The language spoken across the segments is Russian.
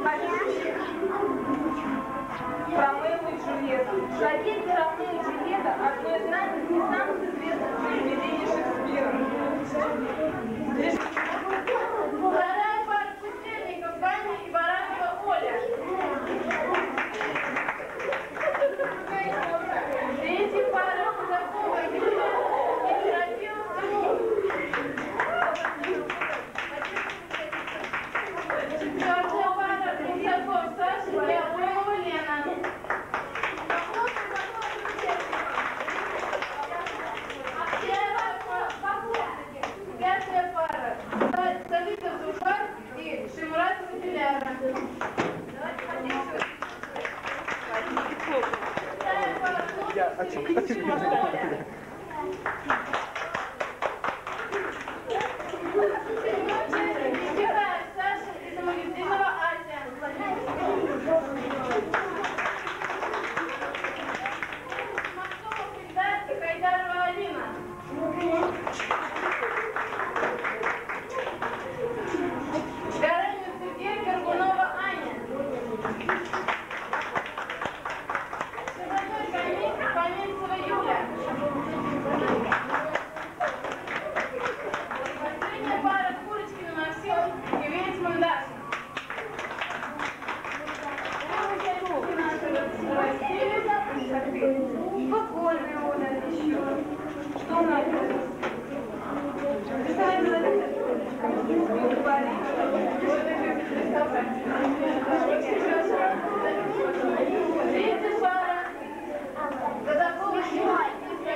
Ромео и Джульетта. Трагедия Ромео и Джульетта – одно из ранних и самых известных произведений Шекспира. Вторая пара пустельников Ваня и Баранова Оля. Третья пара Казакова Юля и Ферапил Тимур. Четвертая пара Казаков Саша и Абрамова Лена. Пятая пара Савитов Зуфар и Шимуратова Диляра. Вторая пара Саша и Замагеддинова Ася. Максимов Ильдар и Хайдарова Алина. Гаранин Сергей, Горбунова Аня. Шевальной Камиль, Фоминцева Юля. Последняя пара Курочкина Максим и Ведьман Даша. Спокойно, Оля, еще. Что у нас? Третья пара Казакова Юля.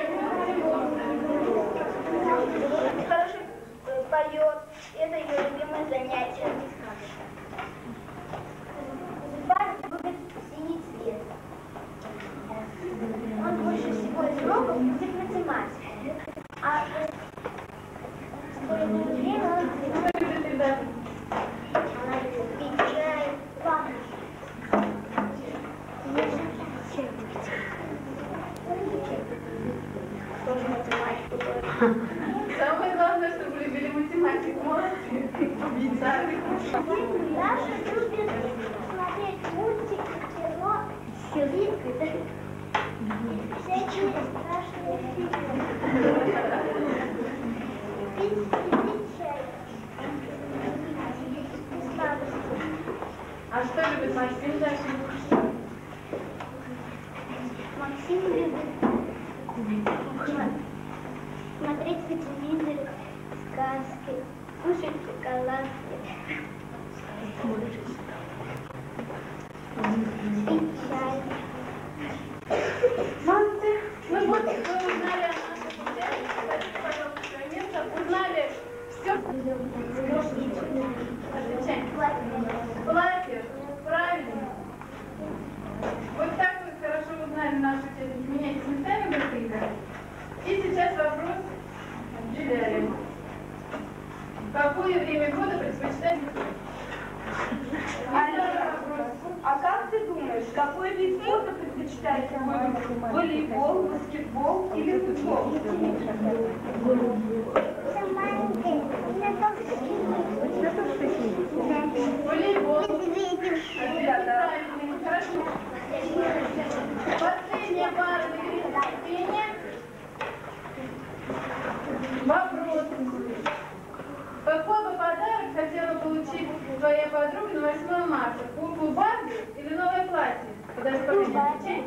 Хорошо поет. Это ее любимое занятие. Парень любит синий цвет. Он больше всего из уроков любит математику. А в свободное время он она любит пить чай, плакать. Тоже математику говорит. Самое главное, чтобы любили математику. Молодцы. Даша любит смотреть мультики, кино, всякие страшные фильмы. Пить чай. А что любит Максим Даша? Максим любит смотреть по телевизору сказки, кушать шоколадки, пить чай. Молодцы. Ну вот, вы узнали о нашей путях. Кстати, пожалуйста, свое место. Узнали все. Отвечай. Платье. Правильно. Вот так вы хорошо узнали нашу тему. Меняйтесь местами быстренько. И сейчас вопрос Джулиаре. Какое время года предпочитаете? А как ты думаешь, какой вид спорта предпочитаете? Волейбол, баскетбол или футбол? Волейбол. Хорошо. Последняя пара терпения. Вопрос. Какой бы подарок хотела получить твоя подруга на 8 марта? Куклу Барби или новое платье? Подожди, пока не отвечай.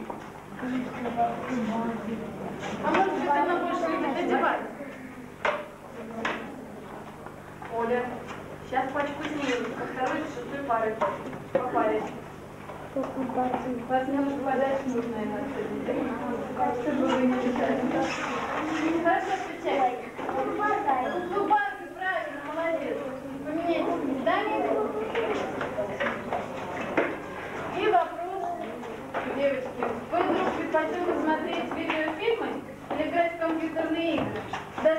А может быть, она больше любит одевать? Оля, сейчас пачку снимем со второй до шестой пары. По паре. Вас немножко подальше нужно это отсадить. Чтобы вы не мешали. Хорошо, отвечай. Ну, Барби, правильно, молодец. Поменяйте местами. И вопрос, девочки. Вы вдруг предпочли смотреть видеофильмы или играть в компьютерные игры? Дай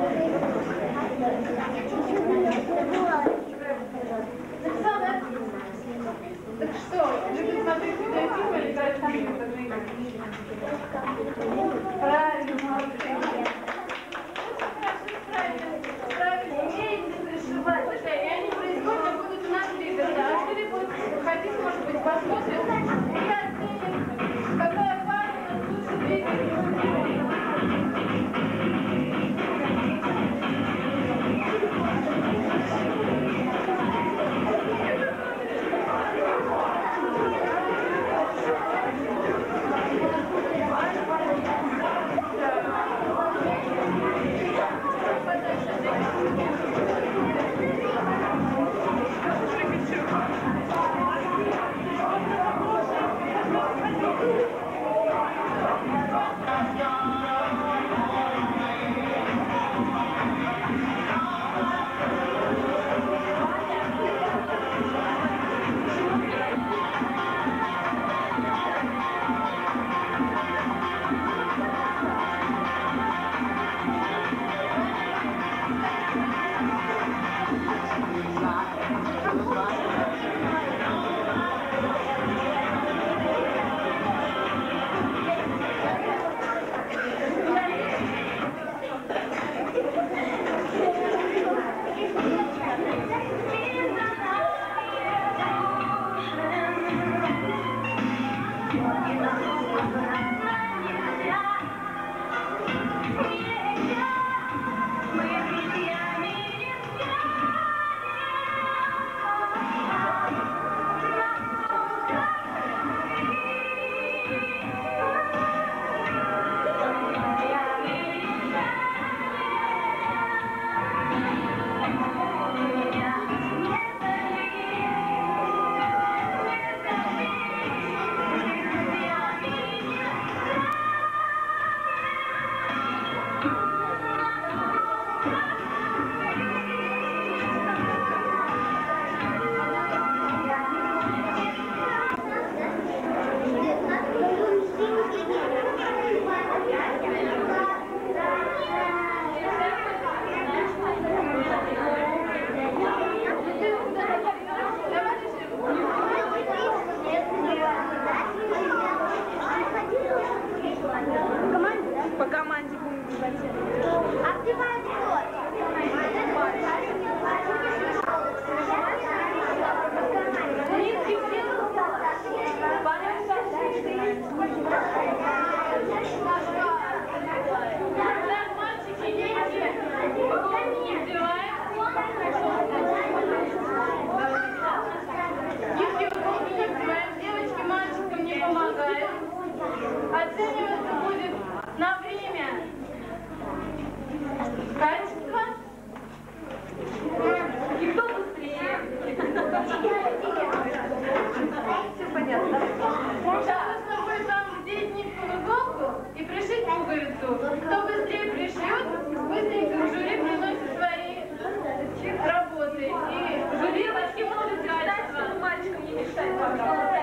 Александр, помогает. Оцениваться будет на время. Катенька. И кто быстрее? Все понятно. Сейчас нужно будет вам вдеть нитку в иголку и пришить пуговицу. Кто быстрее пришьет, быстренько в жюри приносит свои работы. И жюри девочки будут качество. Мальчикам не мешать, пожалуйста.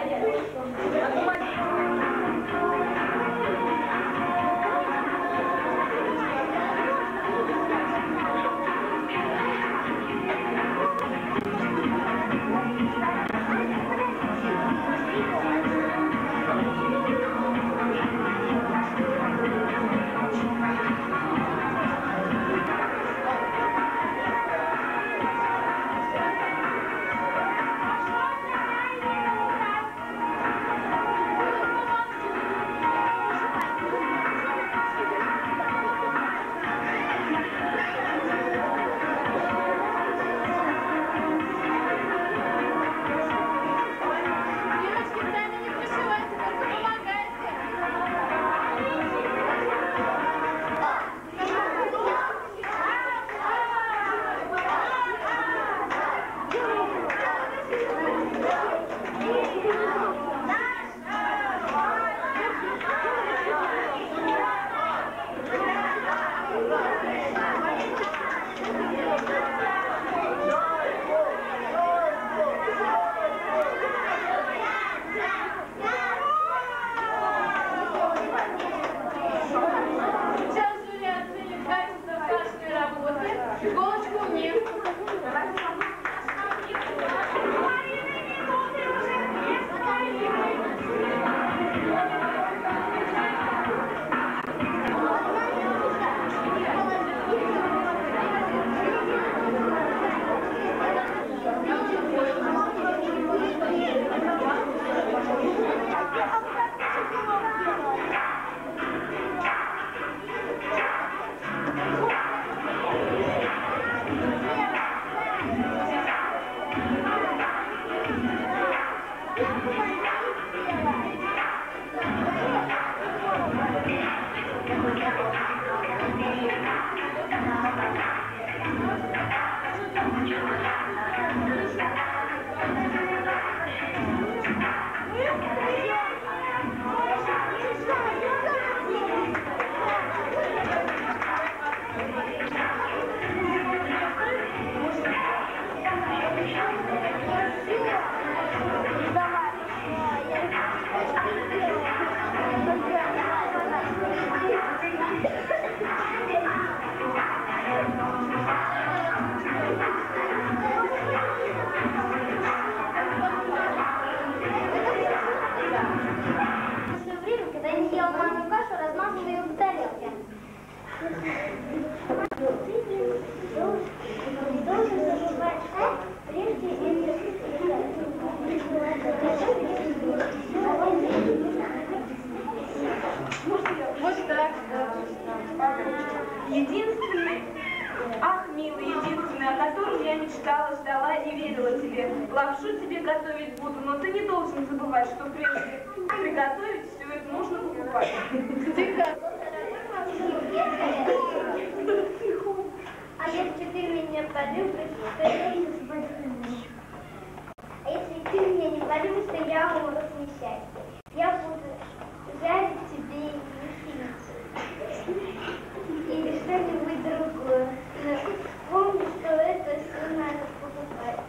Единственный, ах, милый, единственный, о котором я мечтала, ждала и верила тебе. Лапшу тебе готовить буду, но ты не должен забывать, что прежде приготовить все это нужно покупать. А если ты меня полюбишь, то я не спасу. А если ты меня не полюбишь, то я умру с несчастья. Я буду жарить тебе яичницу или что-нибудь другое. Но помни, что это все надо покупать.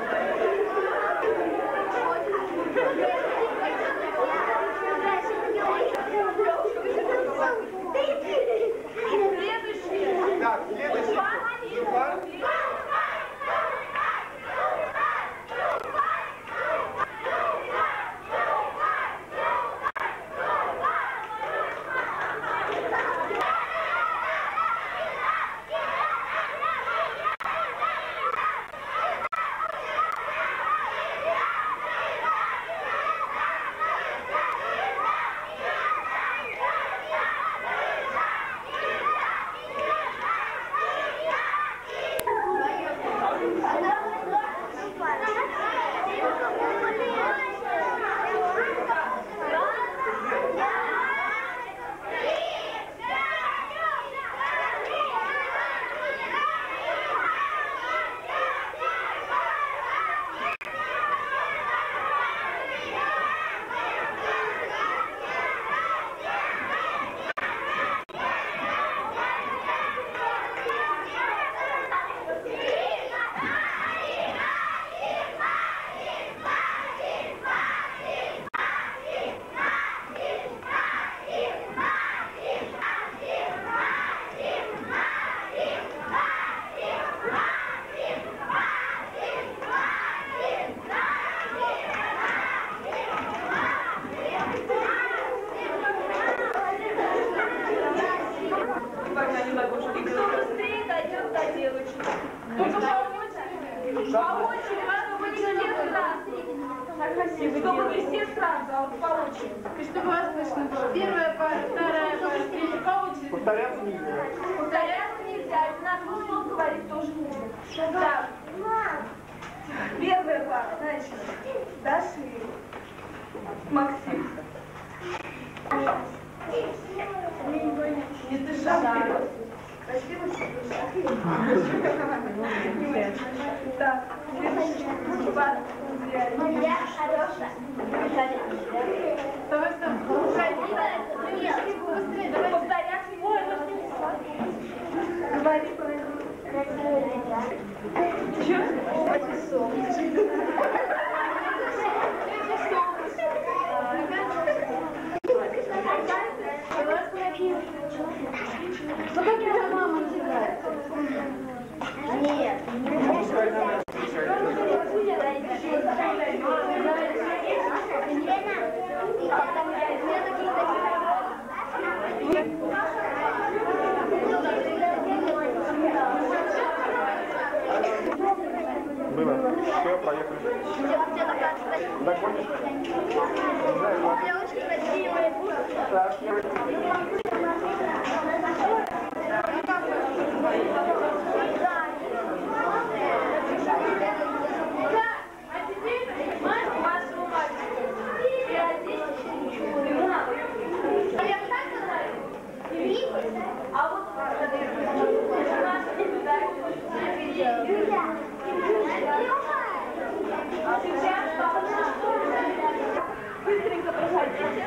Так, следующий. Зуфар. И кто быстрее дойдет до девочек. Только по очереди. По очереди. Важно быть не чтобы не все сразу, а вот по очереди. И чтобы вас слышно было. Первая пара, вторая пара, третья, по очереди. Повторяться нельзя. Повторяться нельзя. Одинаковых слов говорить тоже нельзя. Так. Первая пара, значит, Даша и Максим. Не дыши. Спасибо, так, следующий пар. Я хорошая. Давай с тобой. Быстрее, давай. Повторяться. Ой, говори, Ну как его мама называется? Нет. Было. Все, поехали. Закончишь? Я очень красивая. Так, быстренько проходите.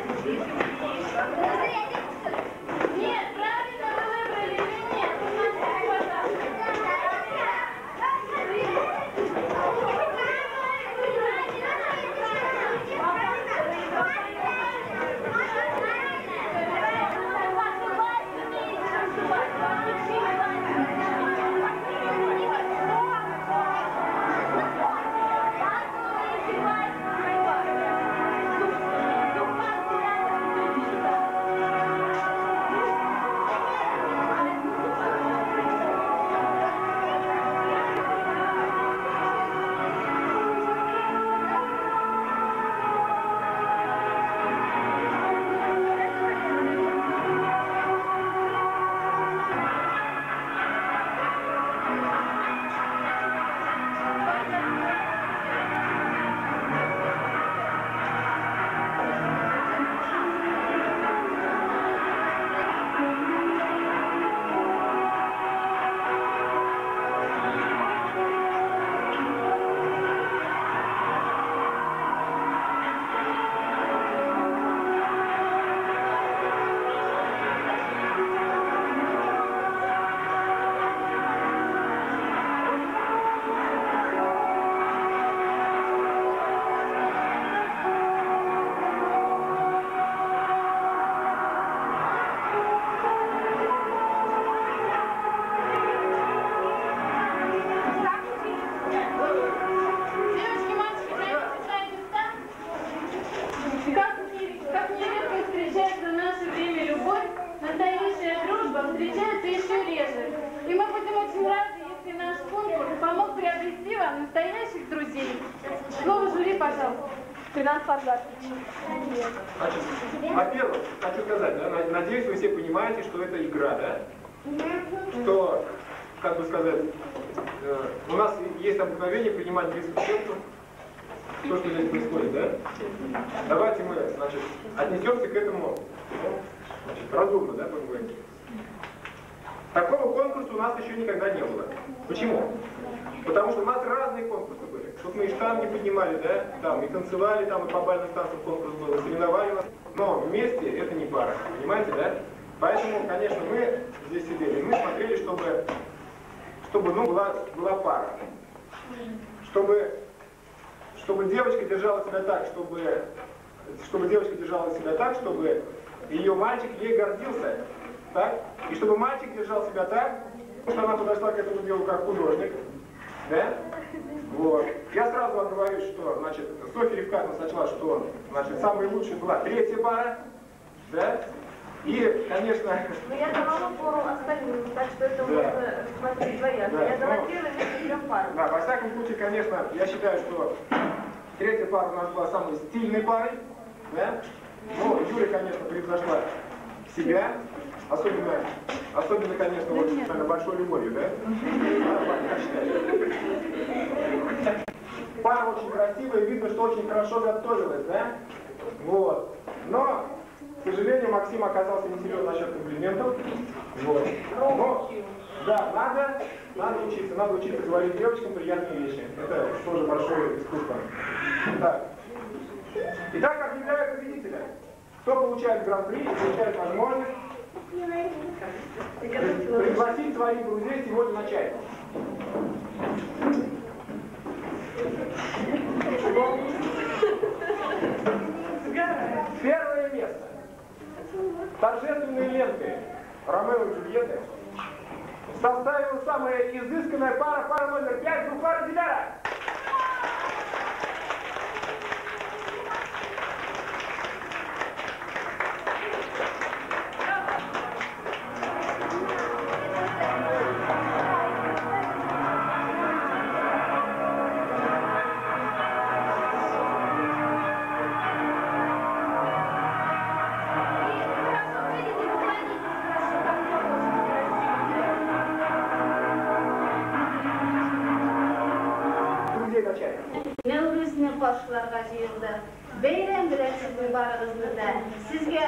Нет, правильно вы выбрали или нет? Смотрите, пожалуйста. 13 форзац. Значит, во-первых, хочу сказать, да, надеюсь, вы все понимаете, что это игра, да? Что, как бы сказать, у нас есть обыкновение принимать близко к сердцу то, что здесь происходит, да? Давайте мы, значит, отнесемся к этому, значит, разумно, да, будем говорить. Такого конкурса у нас еще никогда не было. Почему? Потому что у нас разные конкурсы были. Тут мы и штанги поднимали, да, там, и танцевали, там, и по бальным танцам конкурс был, и соревновали нас. Но вместе это не пара, понимаете, да? Поэтому, конечно, мы здесь сидели, и мы смотрели, чтобы ну, была пара. Чтобы девочка держала себя так, чтобы девочка держала себя так, чтобы ее мальчик ей гордился, так? И чтобы мальчик держал себя так, что она подошла к этому делу как художник, да? Вот. Я сразу вам говорю, что, значит, Софья Ревкатовна сочла, что, значит, самой лучшей была третья пара, да? И, конечно... Но я давала пору остальным, так что это можно смотреть двояко. Да, Я дала первое место 3 парам. Да, во всяком случае, конечно, я считаю, что третья пара у нас была самой стильной парой, да? Но Юля, конечно, превзошла себя, особенно, конечно, вот с большой любовью, да? Пара очень красивая, видно, что очень хорошо готовилась, да? Вот. Но, к сожалению, Максим оказался не силен насчет комплиментов. Вот. Но, да, надо учиться говорить девочкам приятные вещи. Это тоже большое искусство. Так. Итак, объявляю победителя. Кто получает гран-при и получает возможность пригласить своих друзей сегодня на чай. Первое место. Торжественной лентой Ромео и Джульетты составила самая изысканная пара номер 5, Зуфар и Диляра. Nevruz'ni qo'shiqlarga yig'di. Bayram bilan sizning barig'ingizda. Sizga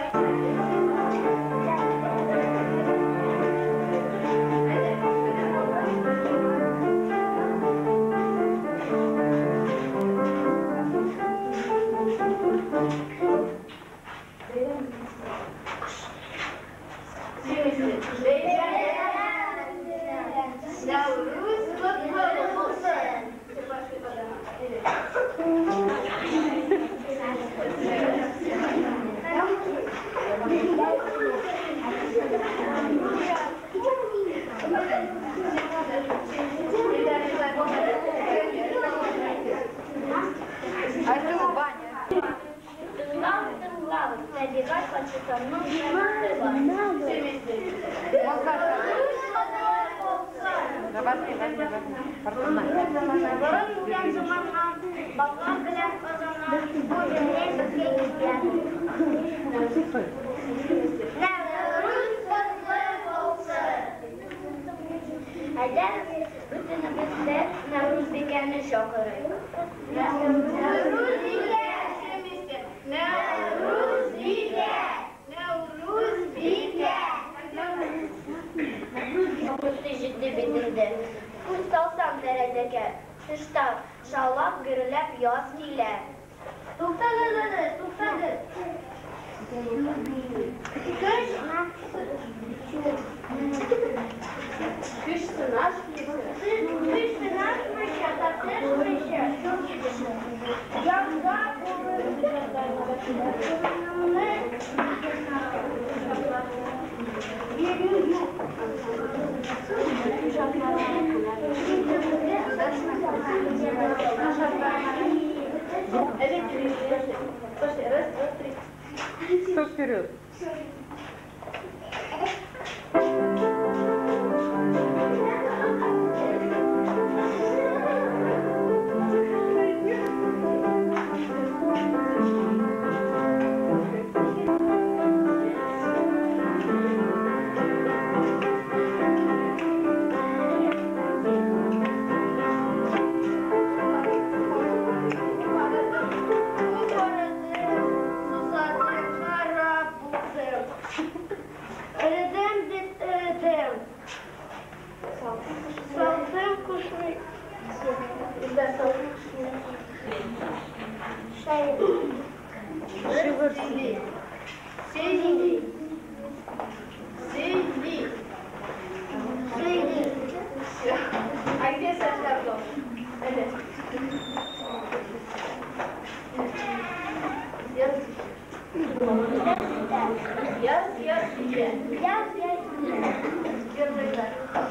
Кто вперед? я себе. Я себе. Держи так.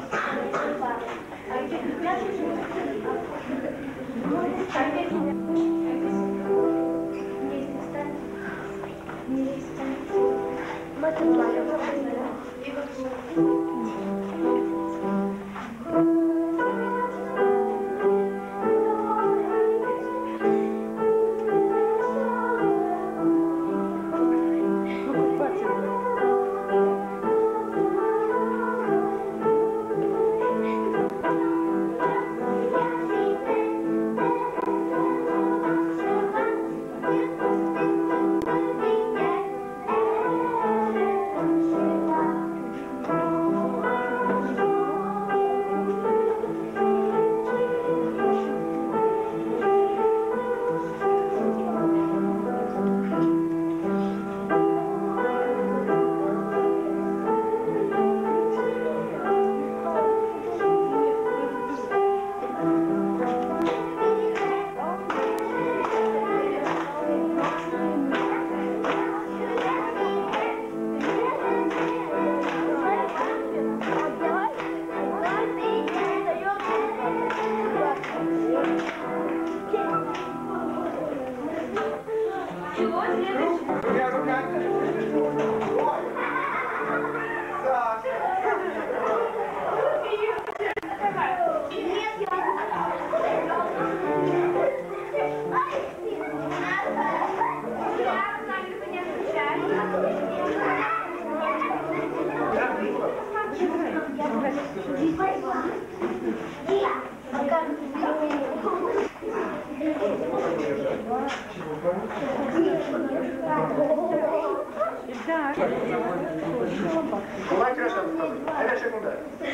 Kolay gelsin. Hele şekilde.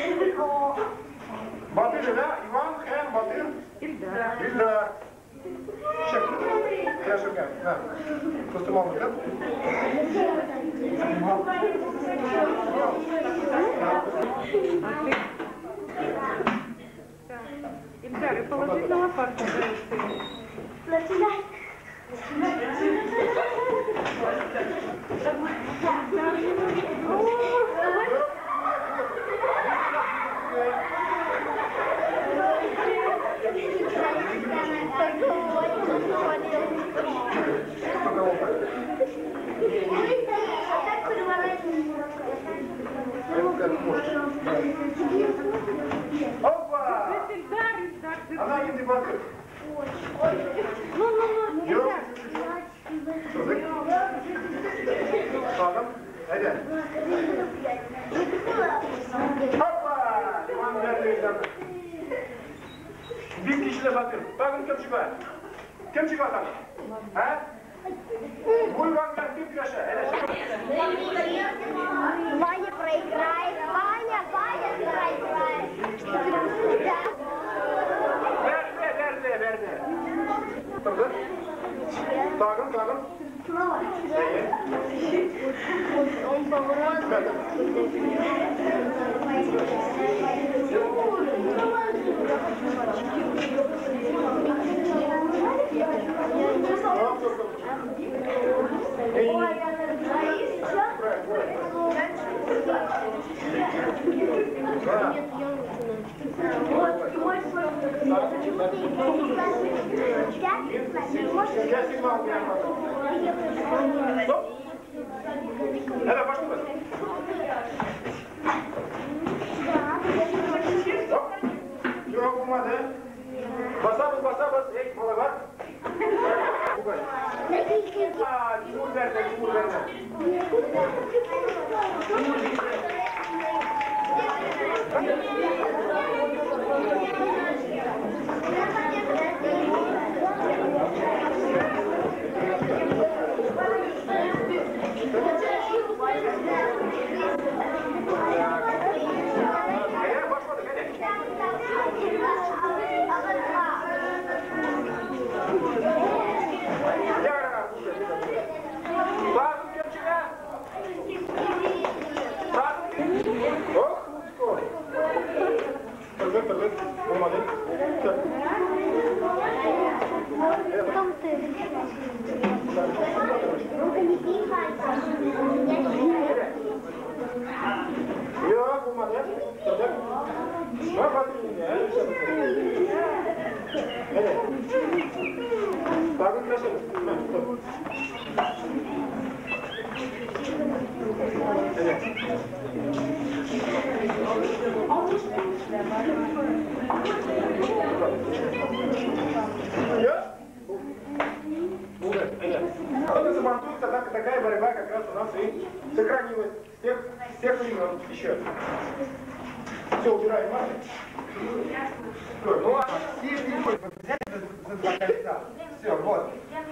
Batır ile İvan hem Batır. İldar. Şekilde. Hele şekilde. Ha. Kostüm almışım. Ильдар, и положить на лопатку. Опа! Она не Батыр. Yok. Bakalım. Hadi. Hoppa! İvan verdi. Bir kişiyle Batır. Bakın kim çıkar. Kim çıkar bakalım? Ha? Bu İvanlar bir köşe. Hele Ваня проиграет. Ваня проиграет. Verdi. Tamam. Bakın. Он поворот. Я сигнал прямо. Стоп. Это пошло. Стоп. Юра бумага. Басабыз. Эй, балалар. Тимур верді. прекращайте. Стоп. Вот забантуется, такая борьба как раз у нас и сохранилась с тех времен еще. Все, убираем маты. Ну а все взять за два кольца. Все, вот.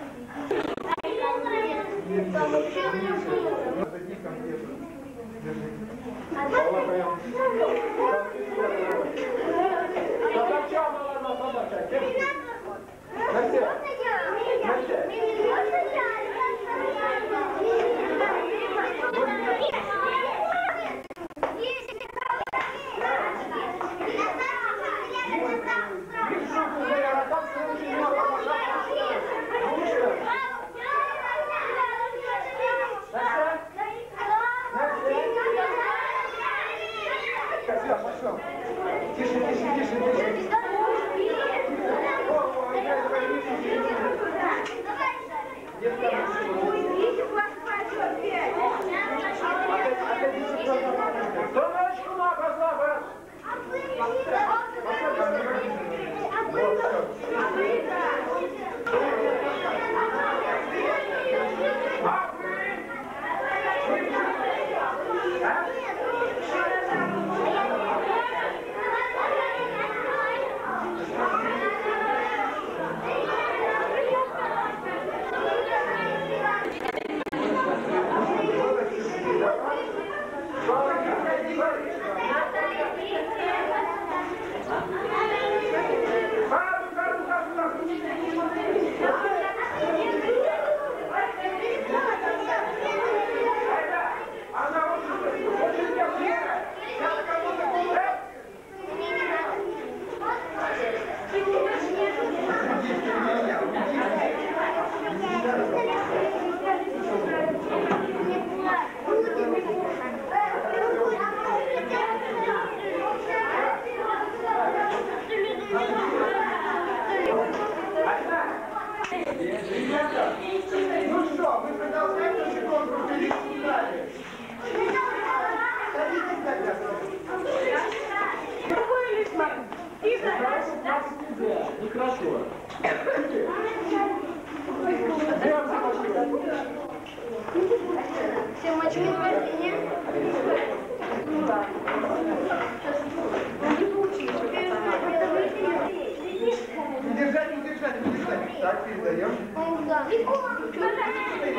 Ну что, вы продолжаете секунду или далее? Садитесь тогда. Нехорошо. Все мочу в варенье. Ну да. Не получилось. Не держать. Так, передаем.